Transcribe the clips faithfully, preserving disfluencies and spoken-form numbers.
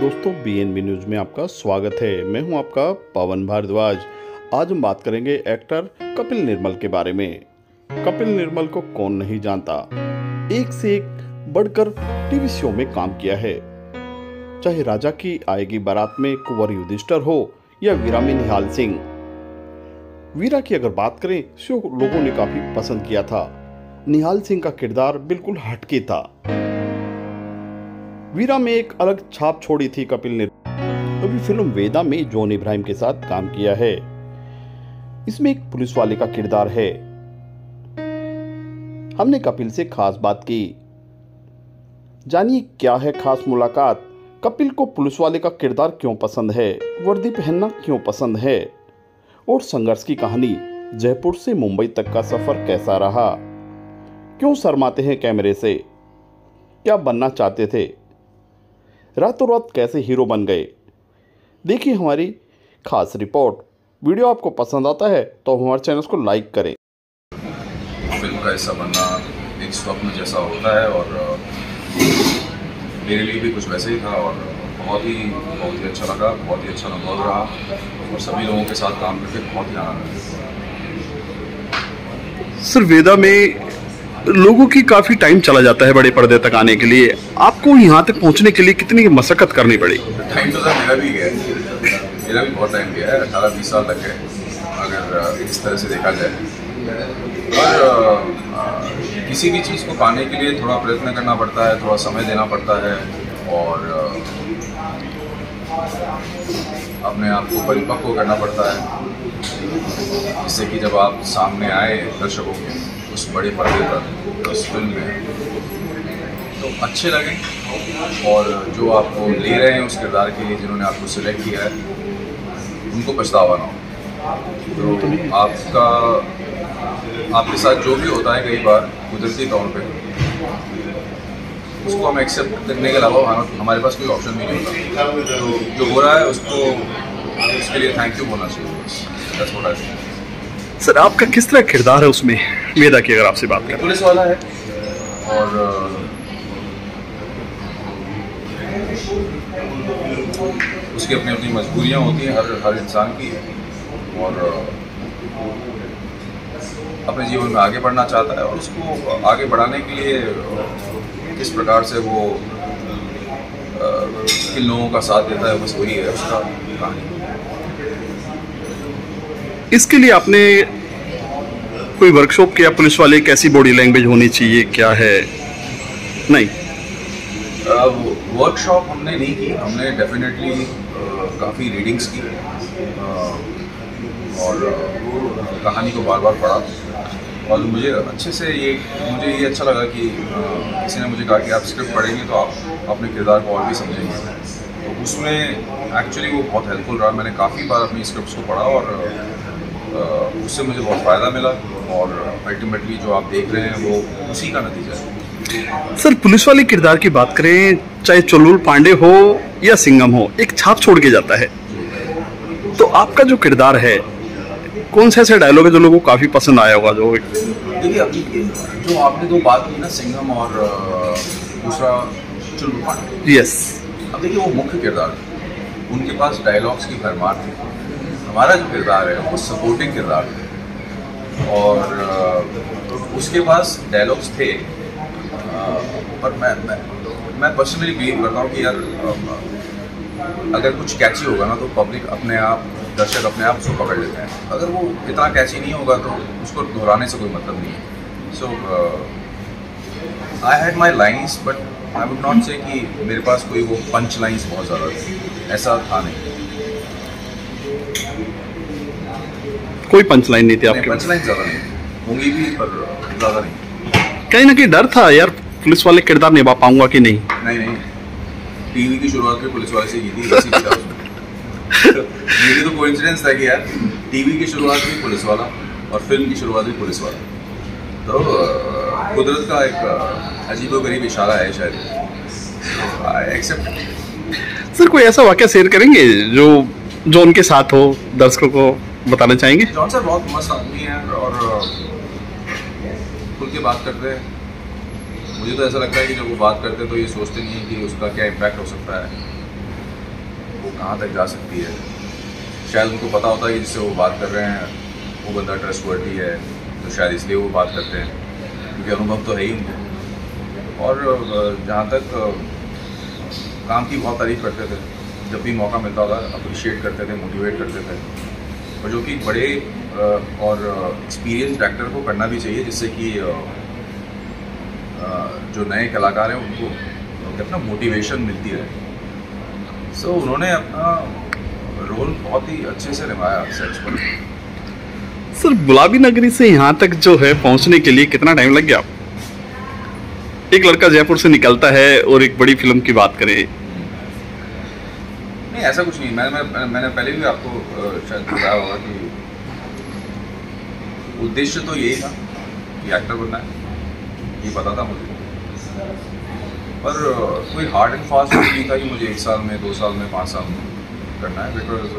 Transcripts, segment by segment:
दोस्तों, B N B news में आपका स्वागत है। मैं हूं आपका पवन भारद्वाज। आज हम बात करेंगे एक्टर कपिल निर्मल के बारे में। कपिल निर्मल को कौन नहीं जानता। एक से एक बढ़कर टीवी शो में काम किया है। चाहे राजा की आएगी बारात में कुंवर युधिष्ठिर हो या वीरा में निहाल सिंह। वीरा की अगर बात करें, शो लोगों ने काफी पसंद किया था। निहाल सिंह का किरदार बिल्कुल हटके था। वीरा में एक अलग छाप छोड़ी थी कपिल ने। अभी फिल्म वेदा में जॉन इब्राहिम के साथ काम किया है। इसमें एक पुलिस वाले का किरदार है। हमने कपिल से खास बात की। जानिए क्या है खास मुलाकात। कपिल को पुलिस वाले का किरदार क्यों पसंद है, वर्दी पहनना क्यों पसंद है, और संघर्ष की कहानी, जयपुर से मुंबई तक का सफर कैसा रहा, क्यों शर्माते हैं कैमरे से, क्या बनना चाहते थे, रातों रात कैसे हीरो बन गए। देखिए हमारी खास रिपोर्ट। वीडियो आपको पसंद आता है तो हमारे चैनल को लाइक करें। फिल्म का हिस्सा बनना एक स्वप्न जैसा होता है और मेरे लिए भी कुछ वैसे ही था और बहुत ही बहुत ही अच्छा लगा, बहुत ही अच्छा अनुभव रहा और सभी लोगों के साथ काम करके बहुत ही आनंद आया। सर, वेदा में लोगों की काफी टाइम चला जाता है बड़े पर्दे तक आने के लिए। आपको यहाँ तक पहुँचने के लिए कितनी मशक्कत करनी पड़ी? टाइम तो सर मेरा भी गया है, मेरा भी बहुत टाइम गया है। अठारह बीस साल लग गए अगर इस तरह से देखा जाए। और किसी भी चीज़ को पाने के लिए थोड़ा प्रयत्न करना पड़ता है, थोड़ा समय देना पड़ता है और अपने आप को परिपक्व करना पड़ता है, जिससे कि जब आप सामने आए दर्शकों के उस बड़े पर्दे पर उस फिल्म में तो अच्छे लगे और जो आपको ले रहे हैं उस किरदार के लिए, जिन्होंने आपको सिलेक्ट किया है, उनको पछतावा ना हो। तो आपका आपके साथ जो भी होता है कई बार कुदरती तौर पे, उसको हम एक्सेप्ट करने के अलावा हमारे पास कोई ऑप्शन भी नहीं होता। तो जो हो रहा है उसको उसके लिए थैंक यू बोलना चाहिए। सर, आपका किस तरह किरदार है उसमें, वेदा की अगर आपसे बात करें? पुलिस वाला है और उसकी अपनी अपनी मजबूरियां होती हैं हर हर इंसान की, और अपने जीवन में आगे बढ़ना चाहता है और उसको आगे बढ़ाने के लिए किस प्रकार से वो किन लोगों का साथ देता है, बस वही है उसका कहानी। इसके लिए आपने कोई वर्कशॉप किया? पुलिस वाले कैसी बॉडी लैंग्वेज होनी चाहिए, क्या है? नहीं, वर्कशॉप हमने नहीं की। हमने डेफिनेटली काफ़ी रीडिंग्स की और कहानी को बार बार पढ़ा और मुझे अच्छे से ये मुझे ये अच्छा लगा कि किसी ने मुझे कहा कि आप स्क्रिप्ट पढ़ेंगे तो आप अपने किरदार को और भी समझेंगे। तो उसमें एक्चुअली वो बहुत हेल्पफुल रहा। मैंने काफ़ी बार अपनी स्क्रिप्ट्स को पढ़ा और उससे मुझे बहुत फ़ायदा मिला और अल्टीमेटली जो आप देख रहे हैं वो उसी का नतीजा है। सर, पुलिस वाले किरदार की बात करें, चाहे चुलबुल पांडे हो या सिंघम हो, एक छाप छोड़ के जाता है। तो आपका जो किरदार है, कौन से ऐसे डायलॉग है जो लोगों को काफ़ी पसंद आया होगा? जो देखिए, अभी जो आपने दो बात की ना, सिंघम और दूसरा चुलबुल पांडे, यस, अब देखिए वो मुख्य किरदार, उनके पास डायलॉग्स की भरमार थी। हमारा जो किरदार है वो सपोर्टिंग किरदार है और उसके पास डायलॉग्स थे, पर मैं मैं मैं पर्सनली बिलीव करता हूँ कि यार अगर कुछ कैची होगा ना तो पब्लिक अपने आप, दर्शक अपने आप उसको पकड़ लेते हैं। अगर वो इतना कैची नहीं होगा तो उसको दोहराने से कोई मतलब नहीं है। So I had my lines but I would not say कि मेरे पास कोई वो पंच लाइन्स बहुत ज़्यादा थी, ऐसा था नहीं। कोई पंच लाइन नहीं थी आपके? पंच लाइन ज़्यादा नहीं होंगी भी, पर ज़्यादा नहीं। कहीं ना कहीं डर था यार, पुलिस वाले किरदार निभा पाऊंगा कि नहीं? नहीं नहीं, टीवी की शुरुआत भी पुलिस वाले से की थी। इसी की ये तो कोइंसिडेंस था कि यार टीवी की शुरुआत भी पुलिस वाला और फिल्म की शुरुआत भी पुलिस वाला, तो कुदरत का एक अजीबोगरीब इशारा है शायद। I accept. सर, कोई ऐसा वाकया शेयर करेंगे जो जो उनके साथ हो, दर्शकों को बताना चाहेंगे? जॉन सर बहुत मस्त आदमी है और खुल के बात करते हैं। मुझे तो ऐसा लगता है कि जब वो बात करते हैं तो ये सोचते नहीं है कि उसका क्या इम्पैक्ट हो सकता है। वो कहाँ तक जा सकती है। शायद उनको पता होता है कि जिससे वो बात कर रहे हैं वो बंदा ट्रस्टवर्दी है, तो शायद इसलिए वो बात करते हैं, क्योंकि अनुभव तो है ही उनको। और जहाँ तक काम की बहुत तारीफ करते थे, जब भी मौका मिलता था अप्रिशिएट करते थे, मोटिवेट करते थे, और जो कि बड़े और एक्सपीरियंस एक्टर को करना भी चाहिए, जिससे कि जो नए कलाकार हैं उनको अपना मोटिवेशन मिलती है। सो so, उन्होंने अपना रोल बहुत ही अच्छे से निभाया सेट्स पर। सर, गुलाबी नगरी से यहाँ तक जो है पहुँचने के लिए कितना टाइम लग गया? एक लड़का जयपुर से निकलता है और एक बड़ी फिल्म की बात करें। नहीं, ऐसा कुछ नहीं। मैंने मैंने, मैंने पहले भी आपको शायद बताया होगा कि उद्देश्य तो यही था कि एक्टर बनना है, ये पता था मुझे, पर कोई हार्ड एंड फास्ट नहीं था कि मुझे एक साल में, दो साल में, पाँच साल में करना है। बिकॉज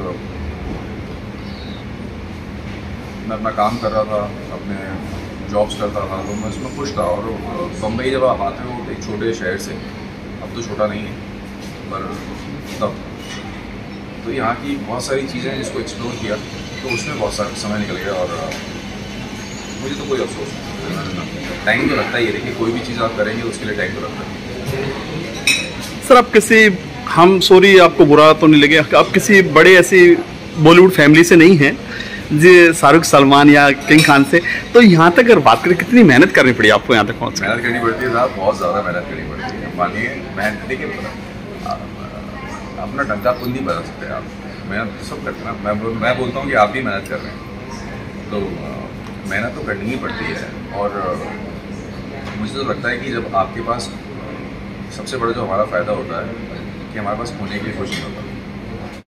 मैं अपना काम कर रहा था, अपने जॉब्स करता था, तो मैं उसमें खुश था। और बम्बई जब आप आते हो एक छोटे शहर से, अब तो छोटा नहीं है, पर तब तो यहाँ की बहुत सारी चीज़ें जिसको एक्सप्लोर किया, तो उसमें बहुत सारा समय निकल गया। और मुझे तो कोई अफसोस नहीं, टाइम तो लगता ही है। देखिए, कोई भी चीज़ आप करेंगे उसके लिए टाइम तो लगता है। सर, आप किसी, हम सॉरी आपको बुरा तो नहीं लगे, आप किसी बड़े ऐसी बॉलीवुड फैमिली से नहीं हैं जी, शाहरुख, सलमान या किंग खान से, तो यहाँ तक अगर बात करें कितनी मेहनत करनी पड़ी आपको यहाँ तक पहुँच? मेहनत करनी पड़ती है साहब, बहुत ज़्यादा मेहनत करनी पड़ती है। मानिए, मैं देखिए अपना डंका खुद नहीं बदल सकते आप, मेहनत तो सब करते हैं ना। मैं मैं बोलता हूँ कि आप भी मेहनत कर रहे हैं, तो मेहनत तो करनी ही पड़ती है। और मुझे तो लगता है कि जब आपके पास, सबसे बड़ा जो हमारा फ़ायदा होता है कि हमारे पास होने के लिए कुछ नहीं होता।